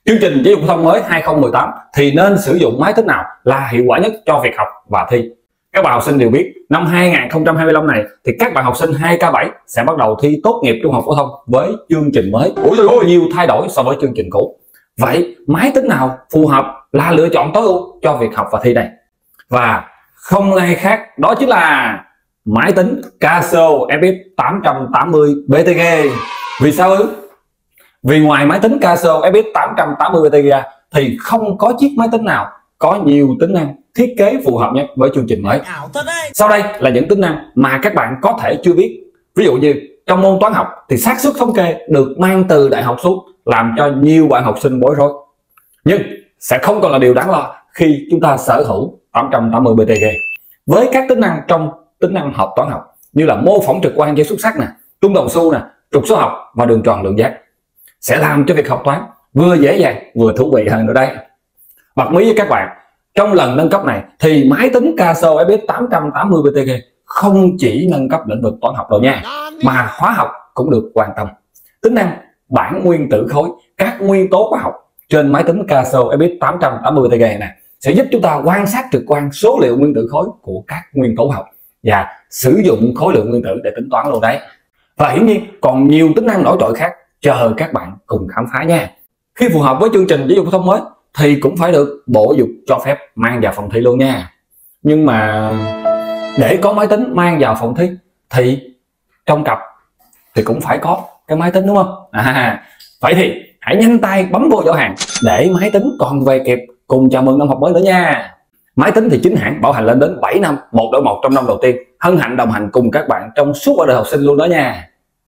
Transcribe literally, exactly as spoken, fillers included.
Chương trình giáo dục phổ thông mới hai không một tám thì nên sử dụng máy tính nào là hiệu quả nhất cho việc học và thi? Các bạn học sinh đều biết năm hai không hai lăm này thì các bạn học sinh hai K bảy sẽ bắt đầu thi tốt nghiệp trung học phổ thông với chương trình mới. Ôi có nhiều thay đổi so với chương trình cũ. Vậy máy tính nào phù hợp là lựa chọn tối ưu cho việc học và thi này? Và không ai khác đó chính là máy tính Casio F X tám trăm tám mươi B T G. Vì sao ư? Vì ngoài máy tính Casio F X tám trăm tám mươi B T G ra thì không có chiếc máy tính nào có nhiều tính năng thiết kế phù hợp nhất với chương trình mới. Sau đây là những tính năng mà các bạn có thể chưa biết. Ví dụ như trong môn toán học thì xác suất thống kê được mang từ đại học xuống, làm cho nhiều bạn học sinh bối rối. Nhưng sẽ không còn là điều đáng lo khi chúng ta sở hữu tám trăm tám mươi B T G với các tính năng trong tính năng học toán học như là mô phỏng trực quan dây xúc sắc nè, trung đồng xu nè, trục số học và đường tròn lượng giác, sẽ làm cho việc học toán vừa dễ dàng vừa thú vị hơn nữa đây. Bật mí với các bạn, trong lần nâng cấp này thì máy tính Casio F X tám trăm tám mươi B T G không chỉ nâng cấp lĩnh vực toán học đâu nha, mà hóa học cũng được quan tâm. Tính năng bảng nguyên tử khối các nguyên tố hóa học trên máy tính Casio F X tám trăm tám mươi B T G này sẽ giúp chúng ta quan sát trực quan số liệu nguyên tử khối của các nguyên tố học và sử dụng khối lượng nguyên tử để tính toán luôn đấy. Và hiển nhiên còn nhiều tính năng nổi trội khác chờ các bạn cùng khám phá nha. Khi phù hợp với chương trình giáo dục phổ thông mới thì cũng phải được Bộ Giáo dục cho phép mang vào phòng thi luôn nha. Nhưng mà để có máy tính mang vào phòng thi thì trong cặp thì cũng phải có cái máy tính đúng không? À, vậy thì hãy nhanh tay bấm vô giỏ hàng để máy tính còn về kịp cùng chào mừng năm học mới nữa nha. Máy tính thì chính hãng bảo hành lên đến bảy năm, một đổi một trong năm đầu tiên, hân hạnh đồng hành cùng các bạn trong suốt quãng đời học sinh luôn đó nha.